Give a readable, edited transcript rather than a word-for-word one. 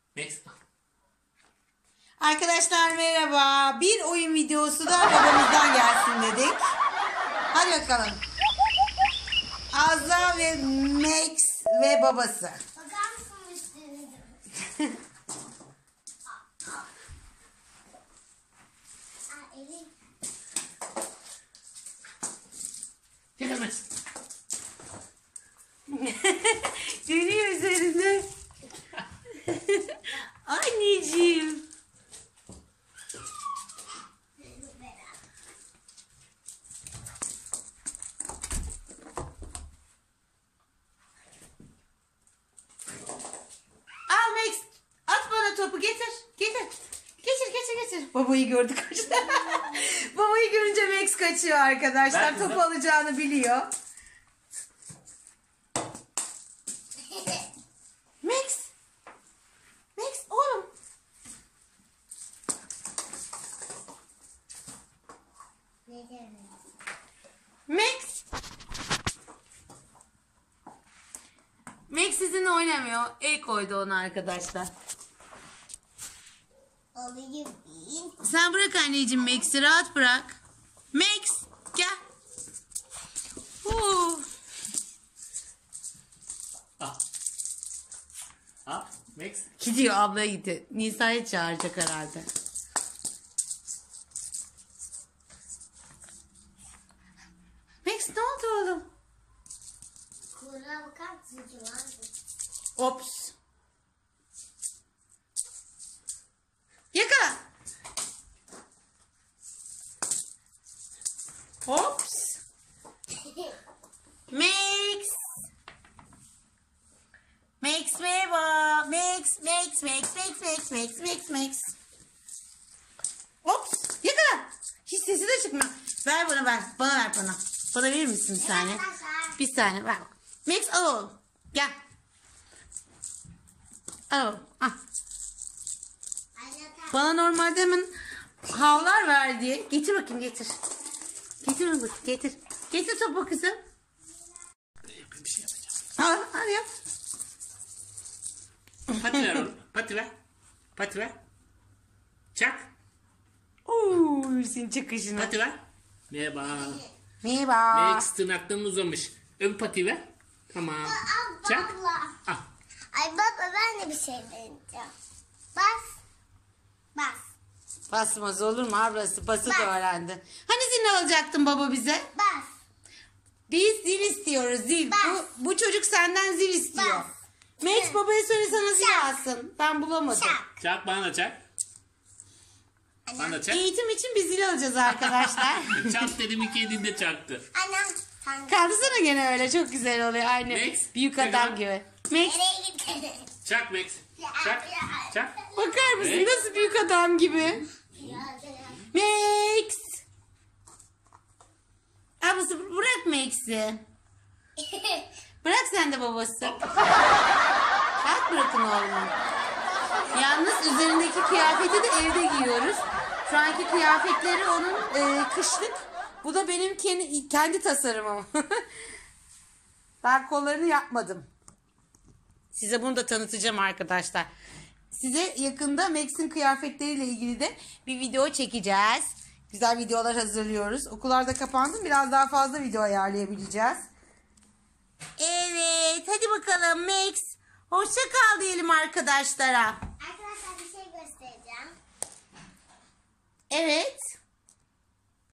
Max. Arkadaşlar merhaba. Bir oyun videosu da babamızdan gelsin dedik. Hadi bakalım. Azra ve Max ve babası. Bakar mısın üstüne? Elin. Gelemez. Dönüyor üzerinde. Anneciğim. Al Max. At bana topu getir. Getir. Getir. Babayı gördü kaçtı. Babayı görünce Max kaçıyor arkadaşlar. Ver kızım. Topu alacağını biliyor. Max. Max oğlum. Max. Max sizinle oynamıyor. El koydu ona arkadaşlar. Alayım. Sen bırak anneciğim Max'i, rahat bırak. Max gel. Al. Al. Max. Gidiyor, ablaya gitti. Nisa'yı çağıracak herhalde. Max ne oldu oğlum? Kuyruğa bakar mısın ki vardı? Ops. Yakala. Ops. Max. Max merhaba. Max. Ops. Yakala. Hiç sesi de çıkmıyor. Ver bana ver. Bana ver bana. Bana verir misin bir saniye? Arkadaşlar. Bir saniye ver. Max al. Gel. Al. Ah. Bana normalde hemen havlar ver diye. Getir bakayım getir. Getir onu bakayım getir. Getir topu kızım. Bir şey yapacağım. Al hadi yap. Pati ver oğlum. Pati ver. Pati ver. Çak. Oo, senin çıkışına. Pati ver. Merhaba. Merhaba. Max tırnakların uzamış. Öbür pati ver. Tamam. Çak. Abla. Al. Ay baba ben de bir şey deneyeceğim. Bas. Bas. Basmaz olur mu ablası? Bası da öğrendi. Hani zil alacaktın baba bize? Bas. Biz zil istiyoruz zil. Bas. Bu çocuk senden zil istiyor. Bas. Max babaya söyle sana zil Çak. alsın. Ben bulamadım. Çak. Çak bana da çak. Bana da çak. Eğitim için biz zil alacağız arkadaşlar. Çak dedim iki elinde çaktı. Anam. Sen Kaldırsana gene öyle çok güzel oluyor. Aynı Max, büyük ne adam var? gibi. Max nereye gittin? Çak Max. Çak. Çak. bakar mısın Max. nasıl büyük adam gibi. Max. Ablası bırak Max'i. Bırak sen de babası. Rahat bırakın oğlum. Yalnız üzerindeki kıyafeti de evde giyiyoruz. Şu anki kıyafetleri onun kışlık. Bu da benim kendi tasarımım. Ben kollarını yapmadım. Size bunu da tanıtacağım arkadaşlar. Size yakında Max'in kıyafetleriyle ilgili de bir video çekeceğiz. Güzel videolar hazırlıyoruz. Okullar da kapandı. Biraz daha fazla video ayarlayabileceğiz. Evet. Hadi bakalım Max. Hoşça kal diyelim arkadaşlara. Arkadaşlar bir şey göstereceğim. Evet.